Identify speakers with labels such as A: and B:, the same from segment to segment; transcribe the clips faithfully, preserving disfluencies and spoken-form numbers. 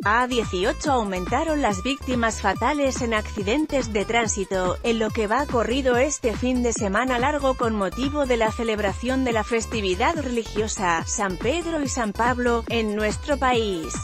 A: A dieciocho aumentaron las víctimas fatales en accidentes de tránsito, en lo que va corrido este fin de semana largo con motivo de la celebración de la festividad religiosa, San Pedro y San Pablo, en nuestro país.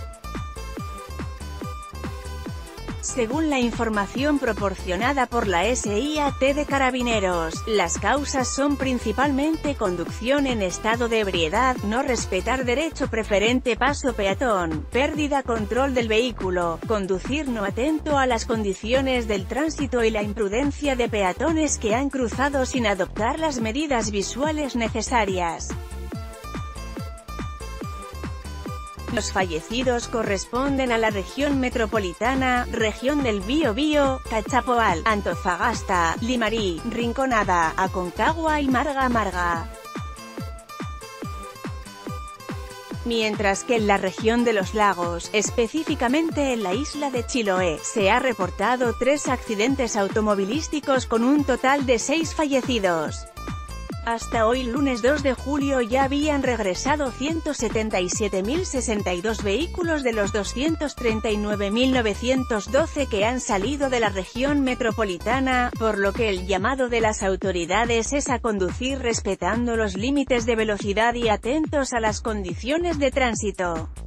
A: Según la información proporcionada por la S I A T de Carabineros, las causas son principalmente conducción en estado de ebriedad, no respetar derecho preferente paso peatón, pérdida control del vehículo, conducir no atento a las condiciones del tránsito y la imprudencia de peatones que han cruzado sin adoptar las medidas visuales necesarias. Los fallecidos corresponden a la región metropolitana, región del Biobío, Cachapoal, Antofagasta, Limarí, Rinconada, Aconcagua y Marga Marga. Mientras que en la región de los lagos, específicamente en la isla de Chiloé, se ha reportado tres accidentes automovilísticos con un total de seis fallecidos. Hasta hoy lunes dos de julio ya habían regresado ciento setenta y siete mil sesenta y dos vehículos de los doscientos treinta y nueve mil novecientos doce que han salido de la región metropolitana, por lo que el llamado de las autoridades es a conducir respetando los límites de velocidad y atentos a las condiciones de tránsito.